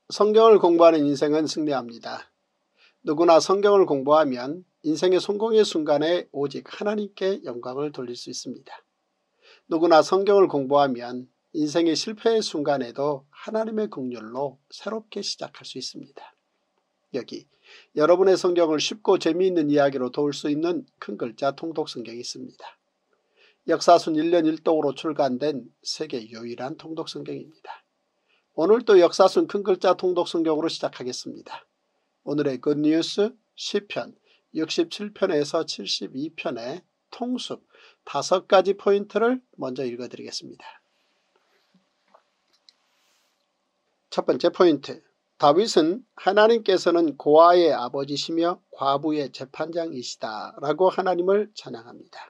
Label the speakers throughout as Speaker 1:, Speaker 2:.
Speaker 1: 성경을 공부하는 인생은 승리합니다. 누구나 성경을 공부하면 인생의 성공의 순간에 오직 하나님께 영광을 돌릴 수 있습니다. 누구나 성경을 공부하면 인생의 실패의 순간에도 하나님의 긍휼로 새롭게 시작할 수 있습니다. 여기 여러분의 성경을 쉽고 재미있는 이야기로 도울 수 있는 큰 글자 통독 성경이 있습니다. 역사순 1년 1독으로 출간된 세계 유일한 통독 성경입니다. 오늘도 역사순 큰 글자 통독 성경으로 시작하겠습니다. 오늘의 굿뉴스 시편 67편에서 72편의 통습 5가지 포인트를 먼저 읽어드리겠습니다. 첫 번째 포인트, 다윗은 하나님께서는 고아의 아버지시며 과부의 재판장이시다 라고 하나님을 찬양합니다.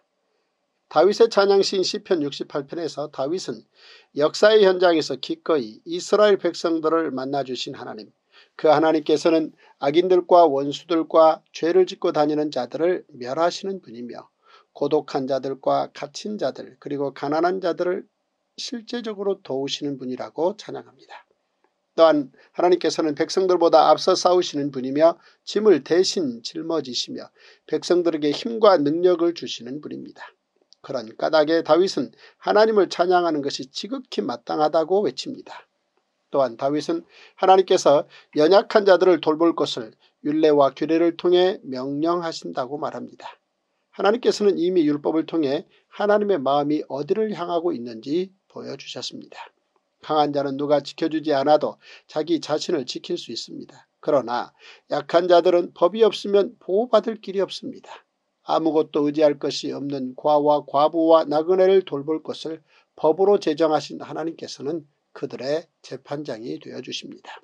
Speaker 1: 다윗의 찬양시인 시편 68편에서 다윗은 역사의 현장에서 기꺼이 이스라엘 백성들을 만나주신 하나님, 그 하나님께서는 악인들과 원수들과 죄를 짓고 다니는 자들을 멸하시는 분이며 고독한 자들과 갇힌 자들 그리고 가난한 자들을 실제적으로 도우시는 분이라고 찬양합니다. 또한 하나님께서는 백성들보다 앞서 싸우시는 분이며 짐을 대신 짊어지시며 백성들에게 힘과 능력을 주시는 분입니다. 그런 까닭에 다윗은 하나님을 찬양하는 것이 지극히 마땅하다고 외칩니다. 또한 다윗은 하나님께서 연약한 자들을 돌볼 것을 율례와 규례를 통해 명령하신다고 말합니다. 하나님께서는 이미 율법을 통해 하나님의 마음이 어디를 향하고 있는지 보여주셨습니다. 강한 자는 누가 지켜주지 않아도 자기 자신을 지킬 수 있습니다. 그러나 약한 자들은 법이 없으면 보호받을 길이 없습니다. 아무것도 의지할 것이 없는 과와 과부와 나그네를 돌볼 것을 법으로 제정하신 하나님께서는 그들의 재판장이 되어주십니다.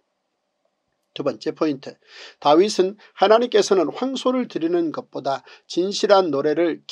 Speaker 1: 두 번째 포인트, 다윗은 하나님께서는 황소를 드리는 것보다 진실한 노래를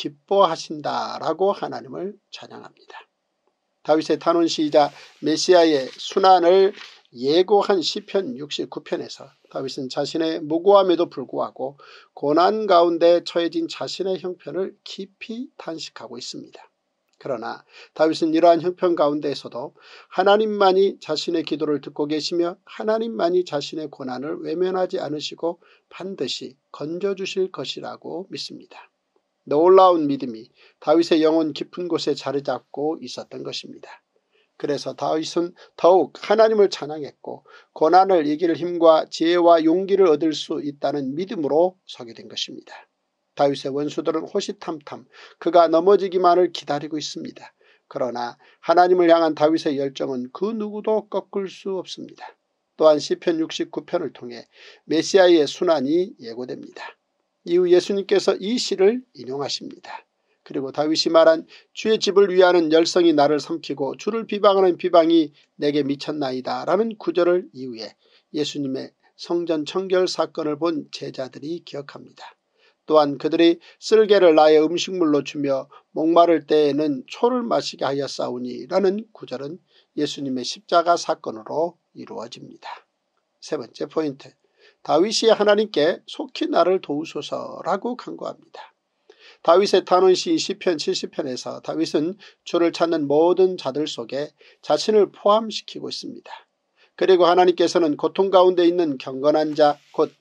Speaker 1: 기뻐하신다라고 하나님을 찬양합니다. 다윗의 탄원시이자 메시아의 순환을 예고한 시편 69편에서 다윗은 자신의 무고함에도 불구하고 고난 가운데 처해진 자신의 형편을 깊이 탄식하고 있습니다. 그러나 다윗은 이러한 형편 가운데에서도 하나님만이 자신의 기도를 듣고 계시며 하나님만이 자신의 고난을 외면하지 않으시고 반드시 건져주실 것이라고 믿습니다. 놀라운 믿음이 다윗의 영혼 깊은 곳에 자리 잡고 있었던 것입니다. 그래서 다윗은 더욱 하나님을 찬양했고 고난을 이길 힘과 지혜와 용기를 얻을 수 있다는 믿음으로 서게 된 것입니다. 다윗의 원수들은 호시탐탐 그가 넘어지기만을 기다리고 있습니다. 그러나 하나님을 향한 다윗의 열정은 그 누구도 꺾을 수 없습니다. 또한 시편 69편을 통해 메시아의 순환이 예고됩니다. 이후 예수님께서 이 시를 인용하십니다. 그리고 다윗이 말한 주의 집을 위하는 열성이 나를 삼키고 주를 비방하는 비방이 내게 미쳤나이다 라는 구절을 이후에 예수님의 성전 청결 사건을 본 제자들이 기억합니다. 또한 그들이 쓸개를 나의 음식물로 주며 목마를 때에는 초를 마시게 하였사오니 라는 구절은 예수님의 십자가 사건으로 이루어집니다. 세 번째 포인트, 다윗이 하나님께 속히 나를 도우소서라고 간구합니다. 다윗의 탄원시 시편 70편에서 다윗은 주를 찾는 모든 자들 속에 자신을 포함시키고 있습니다. 그리고 하나님께서는 고통 가운데 있는 경건한 자 곧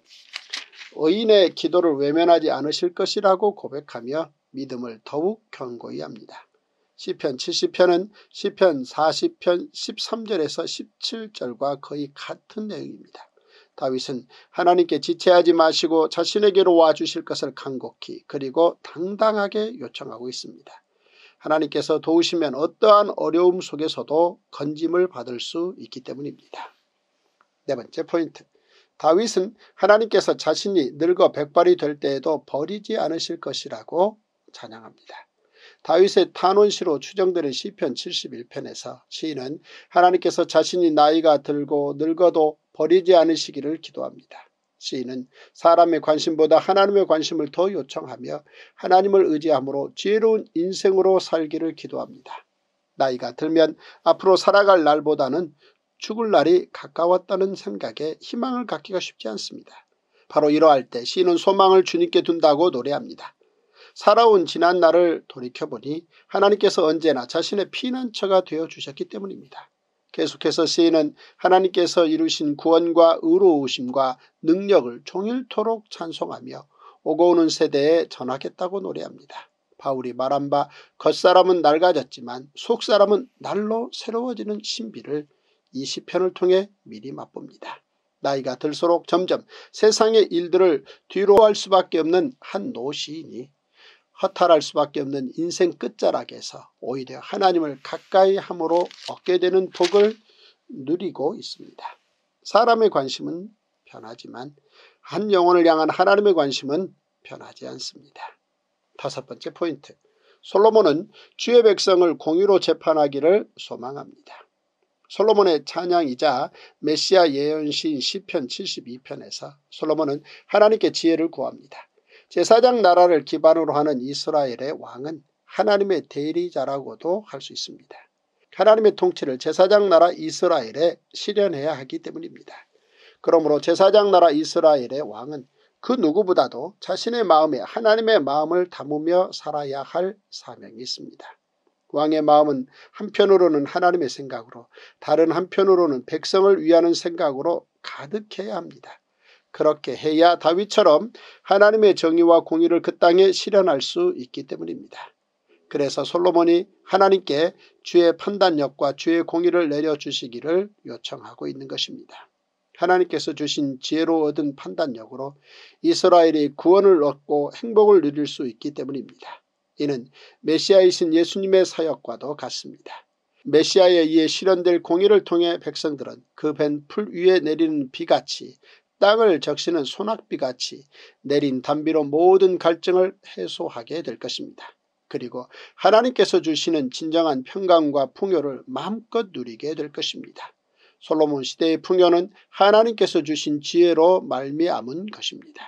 Speaker 1: 의인의 기도를 외면하지 않으실 것이라고 고백하며 믿음을 더욱 견고히 합니다. 시편 70편은 시편 40편 13절에서 17절과 거의 같은 내용입니다. 다윗은 하나님께 지체하지 마시고 자신에게로 와주실 것을 간곡히 그리고 당당하게 요청하고 있습니다. 하나님께서 도우시면 어떠한 어려움 속에서도 건짐을 받을 수 있기 때문입니다. 네 번째 포인트, 다윗은 하나님께서 자신이 늙어 백발이 될 때에도 버리지 않으실 것이라고 찬양합니다. 다윗의 탄원시로 추정되는 시편 71편에서 시인은 하나님께서 자신이 나이가 들고 늙어도 버리지 않으시기를 기도합니다. 시인은 사람의 관심보다 하나님의 관심을 더 요청하며 하나님을 의지함으로 지혜로운 인생으로 살기를 기도합니다. 나이가 들면 앞으로 살아갈 날보다는 죽을 날이 가까웠다는 생각에 희망을 갖기가 쉽지 않습니다. 바로 이러할 때 시인은 소망을 주님께 둔다고 노래합니다. 살아온 지난 날을 돌이켜보니 하나님께서 언제나 자신의 피난처가 되어주셨기 때문입니다. 계속해서 시인은 하나님께서 이루신 구원과 의로우심과 능력을 종일토록 찬송하며 오고 오는 세대에 전하겠다고 노래합니다. 바울이 말한 바 겉사람은 낡아졌지만 속사람은 날로 새로워지는 신비를 이 시편을 통해 미리 맛봅니다. 나이가 들수록 점점 세상의 일들을 뒤로할 수밖에 없는 한 노시인이 허탈할 수밖에 없는 인생 끝자락에서 오히려 하나님을 가까이 함으로 얻게 되는 복을 누리고 있습니다. 사람의 관심은 변하지만 한 영혼을 향한 하나님의 관심은 변하지 않습니다. 5번째 포인트, 솔로몬은 주의 백성을 공의로 재판하기를 소망합니다. 솔로몬의 찬양이자 메시아 예언시인 시편 72편에서 솔로몬은 하나님께 지혜를 구합니다. 제사장 나라를 기반으로 하는 이스라엘의 왕은 하나님의 대리자라고도 할 수 있습니다. 하나님의 통치를 제사장 나라 이스라엘에 실현해야 하기 때문입니다. 그러므로 제사장 나라 이스라엘의 왕은 그 누구보다도 자신의 마음에 하나님의 마음을 담으며 살아야 할 사명이 있습니다. 왕의 마음은 한편으로는 하나님의 생각으로 다른 한편으로는 백성을 위하는 생각으로 가득해야 합니다. 그렇게 해야 다윗처럼 하나님의 정의와 공의를 그 땅에 실현할 수 있기 때문입니다. 그래서 솔로몬이 하나님께 주의 판단력과 주의 공의를 내려주시기를 요청하고 있는 것입니다. 하나님께서 주신 지혜로 얻은 판단력으로 이스라엘이 구원을 얻고 행복을 누릴 수 있기 때문입니다. 이는 메시아이신 예수님의 사역과도 같습니다. 메시아에 의해 실현될 공의를 통해 백성들은 그 벤 풀 위에 내리는 비같이 땅을 적시는 소낙비같이 내린 단비로 모든 갈증을 해소하게 될 것입니다. 그리고 하나님께서 주시는 진정한 평강과 풍요를 마음껏 누리게 될 것입니다. 솔로몬 시대의 풍요는 하나님께서 주신 지혜로 말미암은 것입니다.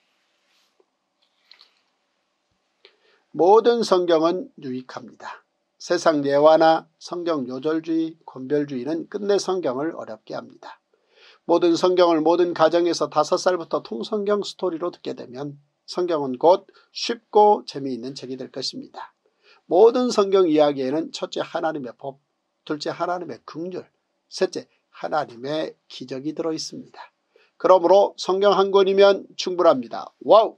Speaker 1: 모든 성경은 유익합니다. 세상 예화나 성경 요절주의, 권별주의는 끝내 성경을 어렵게 합니다. 모든 성경을 모든 가정에서 5살부터 통성경 스토리로 듣게 되면 성경은 곧 쉽고 재미있는 책이 될 것입니다. 모든 성경 이야기에는 첫째 하나님의 법, 둘째 하나님의 긍휼, 셋째 하나님의 기적이 들어있습니다. 그러므로 성경 한 권이면 충분합니다. 와우!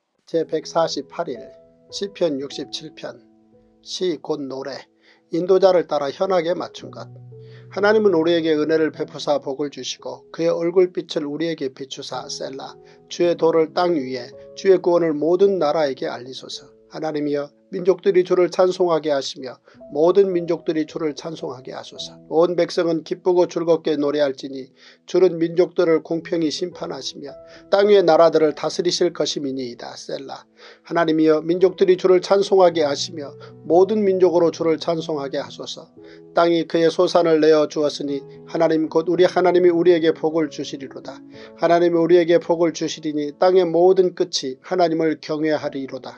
Speaker 1: 제148일 시편 67편 시 곧 노래 인도자를 따라 현악에 맞춘 것. 하나님은 우리에게 은혜를 베푸사 복을 주시고 그의 얼굴빛을 우리에게 비추사 셀라. 주의 도를 땅 위에 주의 구원을 모든 나라에게 알리소서. 하나님이여 민족들이 주를 찬송하게 하시며 모든 민족들이 주를 찬송하게 하소서. 온 백성은 기쁘고 즐겁게 노래할지니 주는 민족들을 공평히 심판하시며 땅 위의 나라들을 다스리실 것임이니이다. 셀라. 하나님이여 민족들이 주를 찬송하게 하시며 모든 민족으로 주를 찬송하게 하소서. 땅이 그의 소산을 내어 주었으니 하나님 곧 우리 하나님이 우리에게 복을 주시리로다. 하나님이 우리에게 복을 주시리니 땅의 모든 끝이 하나님을 경외하리로다.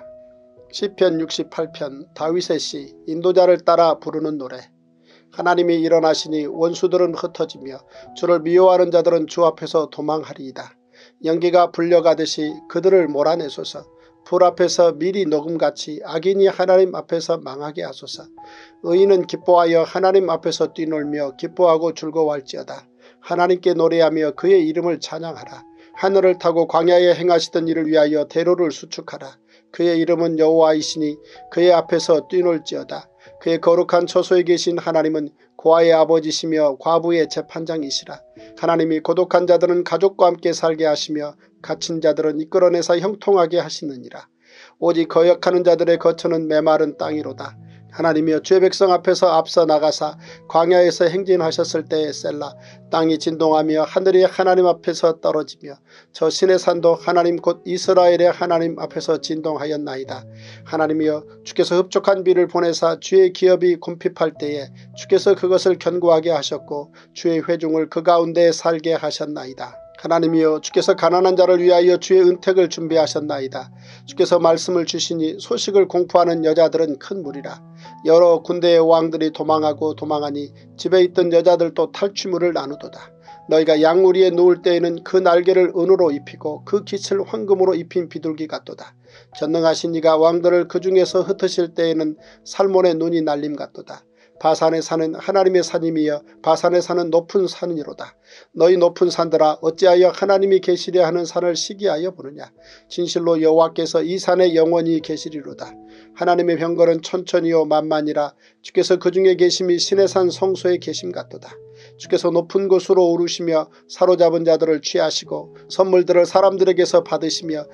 Speaker 1: 시편 68편 다윗의 시 인도자를 따라 부르는 노래. 하나님이 일어나시니 원수들은 흩어지며 주를 미워하는 자들은 주 앞에서 도망하리이다. 연기가 불려가듯이 그들을 몰아내소서. 불 앞에서 밀이 녹음같이 악인이 하나님 앞에서 망하게 하소서. 의인은 기뻐하여 하나님 앞에서 뛰놀며 기뻐하고 즐거워할지어다. 하나님께 노래하며 그의 이름을 찬양하라. 하늘을 타고 광야에 행하시던 일을 위하여 대로를 수축하라. 그의 이름은 여호와이시니 그의 앞에서 뛰놀지어다. 그의 거룩한 처소에 계신 하나님은 고아의 아버지시며 과부의 재판장이시라. 하나님이 고독한 자들은 가족과 함께 살게 하시며 갇힌 자들은 이끌어내서 형통하게 하시느니라. 오직 거역하는 자들의 거처는 메마른 땅이로다. 하나님이여 주의 백성 앞에서 앞서 나가사 광야에서 행진하셨을 때에 셀라. 땅이 진동하며 하늘이 하나님 앞에서 떨어지며 저 신의 산도 하나님 곧 이스라엘의 하나님 앞에서 진동하였나이다. 하나님이여 주께서 흡족한 비를 보내사 주의 기업이 곰핍할 때에 주께서 그것을 견고하게 하셨고 주의 회중을 그 가운데 살게 하셨나이다. 하나님이여 주께서 가난한 자를 위하여 주의 은택을 준비하셨나이다. 주께서 말씀을 주시니 소식을 공포하는 여자들은 큰 무리라. 여러 군대의 왕들이 도망하고 도망하니 집에 있던 여자들도 탈취물을 나누도다. 너희가 양우리에 누울 때에는 그 날개를 은으로 입히고 그 깃을 황금으로 입힌 비둘기 같도다. 전능하신 이가 왕들을 그 중에서 흩으실 때에는 살몬의 눈이 날림 같도다. 바산에 사는 하나님의 산임이여 바산에 사는 높은 산이로다. 너희 높은 산들아 어찌하여 하나님이 계시려 하는 산을 시기하여 보느냐. 진실로 여호와께서 이 산에 영원히 계시리로다. 하나님의 병거는 천천히요 만만이라. 주께서 그 중에 계심이 신의 산 성소에 계심 같도다. 주께서 높은 곳으로 오르시며 사로잡은 자들을 취하시고 선물들을 사람들에게서 받으시며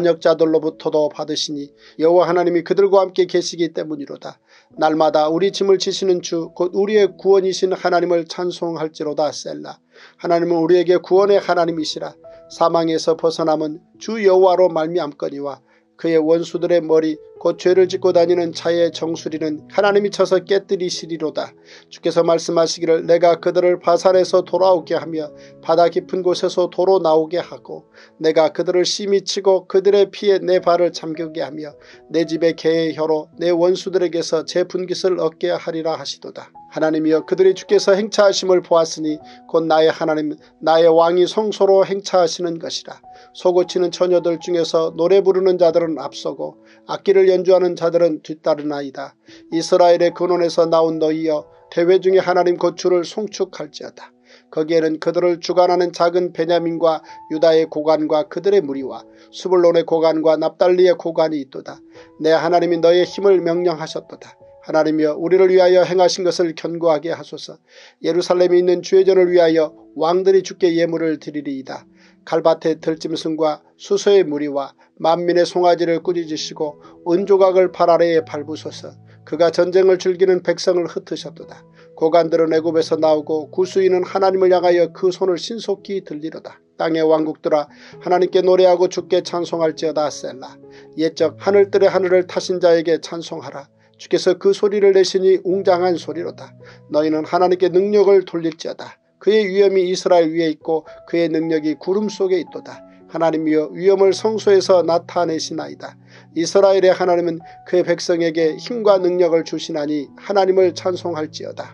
Speaker 1: 반역자들로부터도 받으시니 여호와 하나님이 그들과 함께 계시기 때문이로다. 날마다 우리 짐을 지시는 주 곧 우리의 구원이신 하나님을 찬송할지로다. 셀라. 하나님은 우리에게 구원의 하나님이시라. 사망에서 벗어남은 주 여호와로 말미암거니와 그의 원수들의 머리 곧 죄를 짓고 다니는 자의 정수리는 하나님이 쳐서 깨뜨리시리로다. 주께서 말씀하시기를 내가 그들을 바산에서 돌아오게 하며 바다 깊은 곳에서 도로 나오게 하고 내가 그들을 심히 치고 그들의 피에 내 발을 잠그게 하며 내 집의 개의 혀로 내 원수들에게서 제 분깃을 얻게 하리라 하시도다. 하나님이여 그들이 주께서 행차하심을 보았으니 곧 나의 하나님 나의 왕이 성소로 행차하시는 것이라. 소고치는 처녀들 중에서 노래 부르는 자들은 앞서고 악기를 연주하는 자들은 뒤따르나이다. 이스라엘의 근원에서 나온 너희여 대회 중에 하나님 곧 주를 송축할지어다. 거기에는 그들을 주관하는 작은 베냐민과 유다의 고관과 그들의 무리와 수불론의 고관과 납달리의 고관이 있도다. 내 하나님이 너의 힘을 명령하셨도다. 하나님이여 우리를 위하여 행하신 것을 견고하게 하소서. 예루살렘에 있는 주의 전을 위하여 왕들이 주께 예물을 드리리이다. 갈밭의 들짐승과 수소의 무리와 만민의 송아지를 꾸짖으시고 은조각을 발 아래에 밟으소서. 그가 전쟁을 즐기는 백성을 흩으셨도다. 고관들은 애굽에서 나오고 구수인은 하나님을 향하여 그 손을 신속히 들리로다. 땅의 왕국들아 하나님께 노래하고 주께 찬송할지어다. 셀라. 옛적 하늘들의 하늘을 타신 자에게 찬송하라. 주께서 그 소리를 내시니 웅장한 소리로다. 너희는 하나님께 능력을 돌릴지어다. 그의 위엄이 이스라엘 위에 있고 그의 능력이 구름 속에 있도다. 하나님이여 위엄을 성소에서 나타내시나이다. 이스라엘의 하나님은 그의 백성에게 힘과 능력을 주시나니 하나님을 찬송할지어다.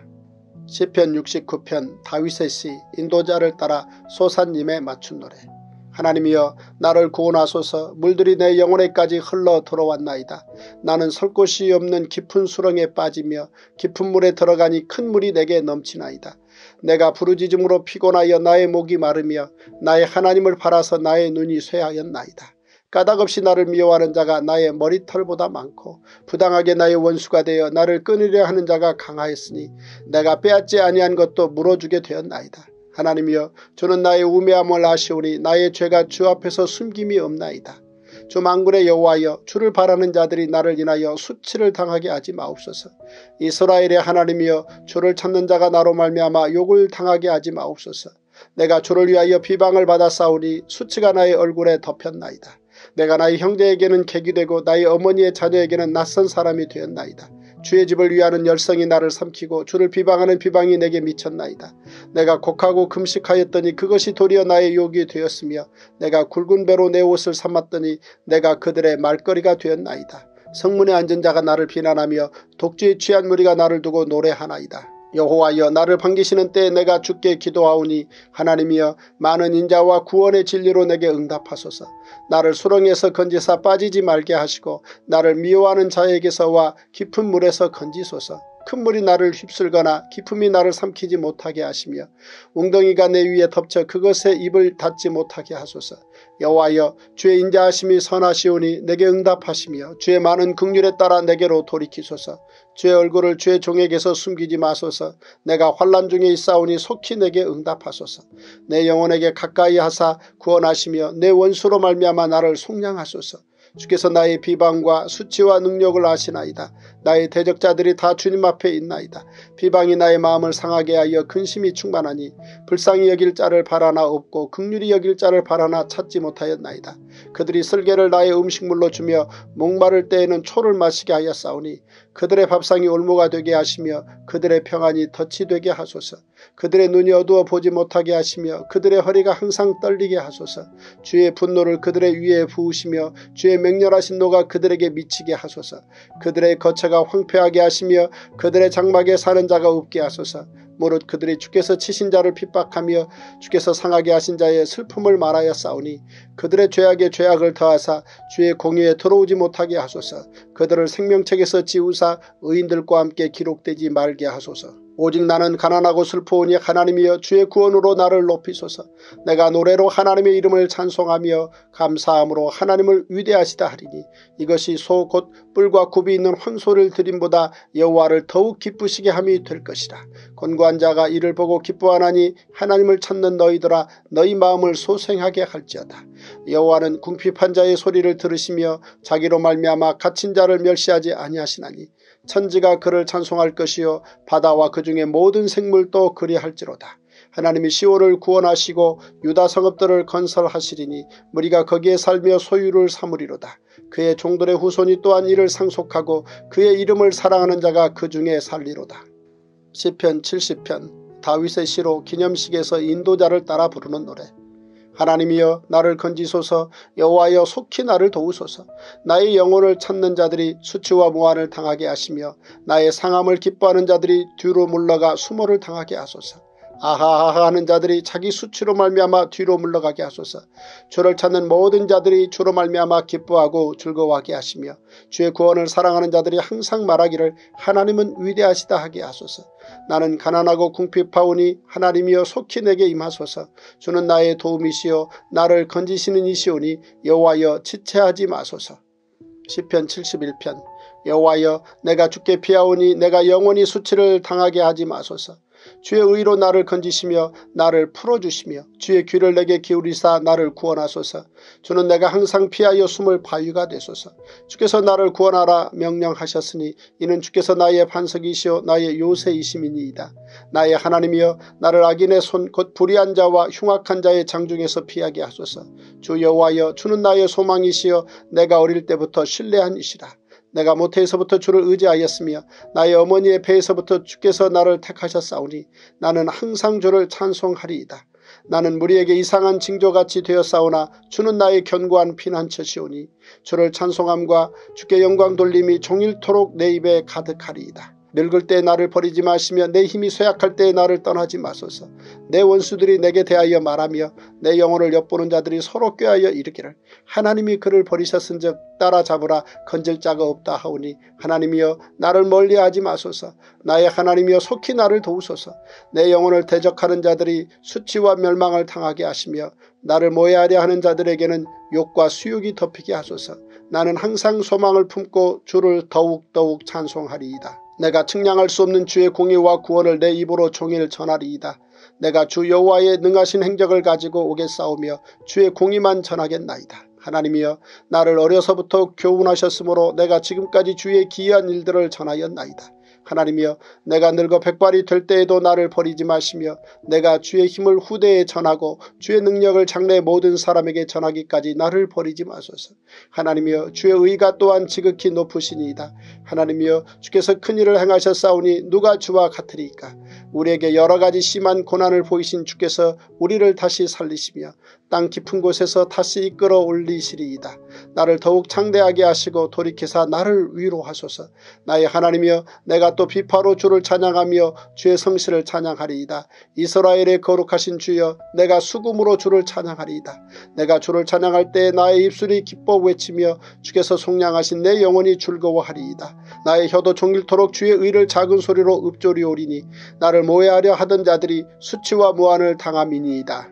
Speaker 1: 시편 69편 다윗의 시 인도자를 따라 소사님에 맞춘 노래. 하나님이여 나를 구원하소서. 물들이 내 영혼에까지 흘러 들어왔나이다. 나는 설 곳이 없는 깊은 수렁에 빠지며 깊은 물에 들어가니 큰 물이 내게 넘치나이다. 내가 부르짖음으로 피곤하여 나의 목이 마르며 나의 하나님을 바라서 나의 눈이 쇠하였나이다. 까닭없이 나를 미워하는 자가 나의 머리털보다 많고 부당하게 나의 원수가 되어 나를 끊으려 하는 자가 강하였으니 내가 빼앗지 아니한 것도 물어주게 되었나이다. 하나님이여 주는 나의 우매함을 아시오니 나의 죄가 주 앞에서 숨김이 없나이다. 주 만군의 여호와여 주를 바라는 자들이 나를 인하여 수치를 당하게 하지 마옵소서. 이스라엘의 하나님이여 주를 찾는 자가 나로 말미암아 욕을 당하게 하지 마옵소서. 내가 주를 위하여 비방을 받아 싸우니 수치가 나의 얼굴에 덮였나이다. 내가 나의 형제에게는 객이 되고 나의 어머니의 자녀에게는 낯선 사람이 되었나이다. 주의 집을 위하는 열성이 나를 삼키고 주를 비방하는 비방이 내게 미쳤나이다. 내가 곡하고 금식하였더니 그것이 도리어 나의 욕이 되었으며 내가 굵은 배로 내 옷을 삼았더니 내가 그들의 말거리가 되었나이다. 성문에 앉은 자가 나를 비난하며 독주에 취한 무리가 나를 두고 노래하나이다. 여호와여 나를 반기시는 때에 내가 주께 기도하오니 하나님이여 많은 인자와 구원의 진리로 내게 응답하소서. 나를 수렁에서 건지사 빠지지 말게 하시고 나를 미워하는 자에게서와 깊은 물에서 건지소서. 큰 물이 나를 휩쓸거나 깊음이 나를 삼키지 못하게 하시며 웅덩이가 내 위에 덮쳐 그것에 입을 닫지 못하게 하소서. 여호와여 주의 인자하심이 선하시오니 내게 응답하시며 주의 많은 긍휼에 따라 내게로 돌이키소서. 주의 얼굴을 주의 종에게서 숨기지 마소서. 내가 환난 중에 있사오니 속히 내게 응답하소서. 내 영혼에게 가까이 하사 구원하시며 내 원수로 말미암아 나를 속량하소서. 주께서 나의 비방과 수치와 능력을 아시나이다. 나의 대적자들이 다 주님 앞에 있나이다. 비방이 나의 마음을 상하게 하여 근심이 충만하니 불쌍히 여길 자를 바라나 없고 긍휼히 여길 자를 바라나 찾지 못하였나이다. 그들이 쓸개를 나의 음식물로 주며 목마를 때에는 초를 마시게 하였사오니 그들의 밥상이 올무가 되게 하시며 그들의 평안이 덫이 되게 하소서. 그들의 눈이 어두워 보지 못하게 하시며 그들의 허리가 항상 떨리게 하소서. 주의 분노를 그들의 위에 부으시며 주의 맹렬하신 노가 그들에게 미치게 하소서. 그들의 거처가 황폐하게 하시며 그들의 장막에 사는 자가 없게 하소서. 무릇 그들이 주께서 치신 자를 핍박하며 주께서 상하게 하신 자의 슬픔을 말하여 싸우니 그들의 죄악에 죄악을 더하사 주의 공의에 들어오지 못하게 하소서. 그들을 생명책에서 지우사 의인들과 함께 기록되지 말게 하소서. 오직 나는 가난하고 슬퍼오니 하나님이여 주의 구원으로 나를 높이소서. 내가 노래로 하나님의 이름을 찬송하며 감사함으로 하나님을 위대하시다 하리니 이것이 소 곧 뿔과 굽이 있는 황소를 드림보다 여호와를 더욱 기쁘시게 함이 될 것이라. 권고한 자가 이를 보고 기뻐하나니 하나님을 찾는 너희들아 너희 마음을 소생하게 할지어다. 여호와는 궁핍한 자의 소리를 들으시며 자기로 말미암아 갇힌 자를 멸시하지 아니하시나니 천지가 그를 찬송할 것이요 바다와 그 중에 모든 생물도 그리할지로다. 하나님이 시온을 구원하시고 유다 성읍들을 건설하시리니 무리가 거기에 살며 소유를 삼으리로다. 그의 종들의 후손이 또한 이를 상속하고 그의 이름을 사랑하는 자가 그 중에 살리로다. 시편 70편 다윗의 시로 기념식에서 인도자를 따라 부르는 노래. 하나님이여 나를 건지소서. 여호와여 속히 나를 도우소서. 나의 영혼을 찾는 자들이 수치와 모한을 당하게 하시며 나의 상함을 기뻐하는 자들이 뒤로 물러가 수모를 당하게 하소서. 아하하하 하는 자들이 자기 수치로 말미암아 뒤로 물러가게 하소서. 주를 찾는 모든 자들이 주로 말미암아 기뻐하고 즐거워하게 하시며 주의 구원을 사랑하는 자들이 항상 말하기를 하나님은 위대하시다 하게 하소서. 나는 가난하고 궁핍하오니 하나님이여 속히 내게 임하소서. 주는 나의 도움이시여 나를 건지시는 이시오니 여호와여 지체하지 마소서. 시편 71편 여호와여 내가 주께 피하오니 내가 영원히 수치를 당하게 하지 마소서. 주의 의로 나를 건지시며 나를 풀어주시며 주의 귀를 내게 기울이사 나를 구원하소서. 주는 내가 항상 피하여 숨을 바위가 되소서. 주께서 나를 구원하라 명령하셨으니 이는 주께서 나의 반석이시오 나의 요새이심이니이다. 나의 하나님이여 나를 악인의 손 곧 불의한 자와 흉악한 자의 장중에서 피하게 하소서. 주 여호와여 주는 나의 소망이시여 내가 어릴 때부터 신뢰한 이시라. 내가 모태에서부터 주를 의지하였으며 나의 어머니의 배에서부터 주께서 나를 택하셨사오니 나는 항상 주를 찬송하리이다. 나는 무리에게 이상한 징조같이 되었사오나 주는 나의 견고한 피난처시오니 주를 찬송함과 주께 영광 돌림이 종일토록 내 입에 가득하리이다. 늙을 때 나를 버리지 마시며 내 힘이 쇠약할 때 나를 떠나지 마소서. 내 원수들이 내게 대하여 말하며 내 영혼을 엿보는 자들이 서로 꾀하여 이르기를 하나님이 그를 버리셨은즉 따라잡으라 건질 자가 없다 하오니 하나님이여 나를 멀리하지 마소서. 나의 하나님이여 속히 나를 도우소서. 내 영혼을 대적하는 자들이 수치와 멸망을 당하게 하시며 나를 모해하려 하는 자들에게는 욕과 수욕이 덮이게 하소서. 나는 항상 소망을 품고 주를 더욱더욱 찬송하리이다. 내가 측량할 수 없는 주의 공의와 구원을 내 입으로 종일 전하리이다. 내가 주 여호와의 능하신 행적을 가지고 오겠사오며 주의 공의만 전하겠나이다. 하나님이여 나를 어려서부터 교훈하셨으므로 내가 지금까지 주의 기이한 일들을 전하였나이다. 하나님이여 내가 늙어 백발이 될 때에도 나를 버리지 마시며 내가 주의 힘을 후대에 전하고 주의 능력을 장래 모든 사람에게 전하기까지 나를 버리지 마소서. 하나님이여 주의 의가 또한 지극히 높으시니이다. 하나님이여 주께서 큰일을 행하셨사오니 누가 주와 같으리이까. 우리에게 여러가지 심한 고난을 보이신 주께서 우리를 다시 살리시며 땅 깊은 곳에서 다시 이끌어 올리시리이다. 나를 더욱 창대하게 하시고 돌이키사 나를 위로하소서. 나의 하나님이여 내가 또 비파로 주를 찬양하며 주의 성실을 찬양하리이다. 이스라엘의 거룩하신 주여 내가 수금으로 주를 찬양하리이다. 내가 주를 찬양할 때 나의 입술이 기뻐 외치며 주께서 속량하신 내 영혼이 즐거워하리이다. 나의 혀도 종일토록 주의 의를 작은 소리로 읊조리오리니 나를 모해하려 하던 자들이 수치와 무한을 당함이니이다.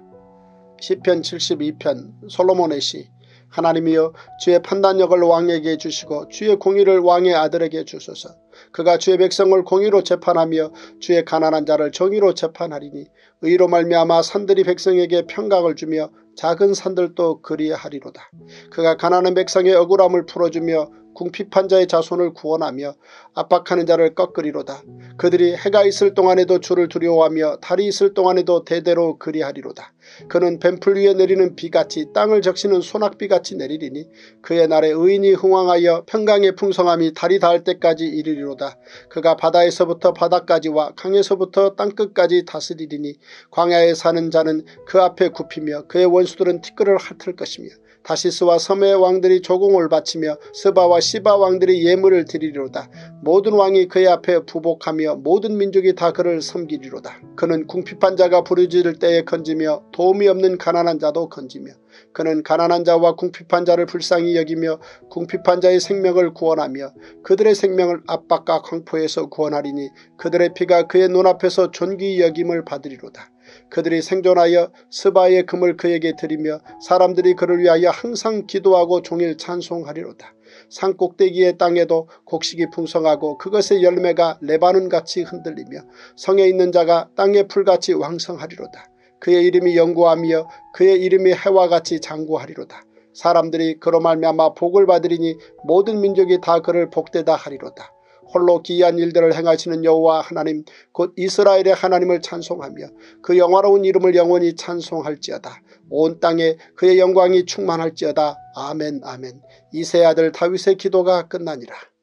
Speaker 1: 시편 72편 솔로몬의 시. 하나님이여 주의 판단력을 왕에게 주시고 주의 공의를 왕의 아들에게 주소서. 그가 주의 백성을 공의로 재판하며 주의 가난한 자를 정의로 재판하리니 의로 말미암아 산들이 백성에게 평강을 주며 작은 산들도 그리하리로다. 그가 가난한 백성의 억울함을 풀어주며 궁핍한 자의 자손을 구원하며 압박하는 자를 꺾으리로다. 그들이 해가 있을 동안에도 주를 두려워하며 달이 있을 동안에도 대대로 그리하리로다. 그는 뱀풀 위에 내리는 비같이 땅을 적시는 소낙비같이 내리리니 그의 날에 의인이 흥왕하여 평강의 풍성함이 달이 닿을 때까지 이르리로다. 그가 바다에서부터 바다까지와 강에서부터 땅끝까지 다스리리니 광야에 사는 자는 그 앞에 굽히며 그의 원수들은 티끌을 핥을 것이며 다시스와 서메의 왕들이 조공을 바치며 스바와 시바 왕들이 예물을 드리리로다. 모든 왕이 그의 앞에 부복하며 모든 민족이 다 그를 섬기리로다. 그는 궁핍한 자가 부르짖을 때에 건지며 도움이 없는 가난한 자도 건지며 그는 가난한 자와 궁핍한 자를 불쌍히 여기며 궁핍한 자의 생명을 구원하며 그들의 생명을 압박과 광포에서 구원하리니 그들의 피가 그의 눈앞에서 존귀히 여김을 받으리로다. 그들이 생존하여 스바의 금을 그에게 드리며 사람들이 그를 위하여 항상 기도하고 종일 찬송하리로다. 산꼭대기의 땅에도 곡식이 풍성하고 그것의 열매가 레바논같이 흔들리며 성에 있는 자가 땅의 풀같이 왕성하리로다. 그의 이름이 영구하며 그의 이름이 해와 같이 장구하리로다. 사람들이 그로 말미암아 복을 받으리니 모든 민족이 다 그를 복되다 하리로다. 홀로 기이한 일들을 행하시는 여호와 하나님 곧 이스라엘의 하나님을 찬송하며 그 영화로운 이름을 영원히 찬송할지어다. 온 땅에 그의 영광이 충만할지어다. 아멘 아멘. 이새의 아들 다윗의 기도가 끝나니라.